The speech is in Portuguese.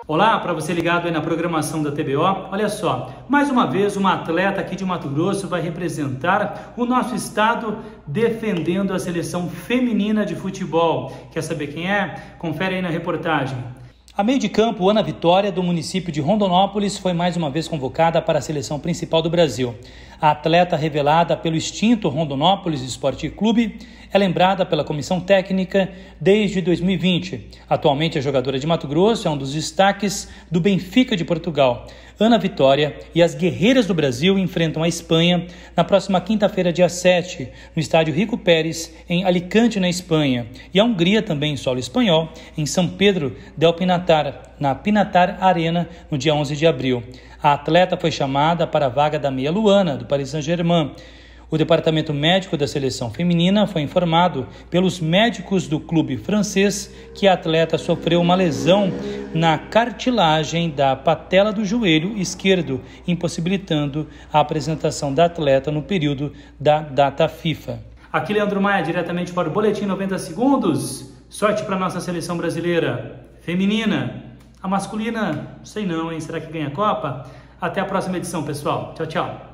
Olá, para você ligado aí na programação da TBO, olha só, mais uma vez uma atleta aqui de Mato Grosso vai representar o nosso estado defendendo a seleção feminina de futebol. Quer saber quem é? Confere aí na reportagem. A meio de campo, Ana Vitória, do município de Rondonópolis, foi mais uma vez convocada para a seleção principal do Brasil. A atleta, revelada pelo extinto Rondonópolis Esporte Clube, é lembrada pela comissão técnica desde 2020. Atualmente, a jogadora de Mato Grosso é um dos destaques do Benfica de Portugal. Ana Vitória e as Guerreiras do Brasil enfrentam a Espanha na próxima quinta-feira, dia 7, no estádio Rico Pérez, em Alicante, na Espanha. E a Hungria, também em solo espanhol, em São Pedro del Pinatar, na Pinatar Arena, no dia 11 de abril. A atleta foi chamada para a vaga da meia Luana, do Paris Saint-Germain. O departamento médico da seleção feminina foi informado pelos médicos do clube francês que a atleta sofreu uma lesão na cartilagem da patela do joelho esquerdo, impossibilitando a apresentação da atleta no período da data FIFA. Aqui Leandro Maia, diretamente para o Boletim 90 Segundos. Sorte para a nossa seleção brasileira feminina. A masculina, sei não, hein? Será que ganha a Copa? Até a próxima edição, pessoal. Tchau, tchau.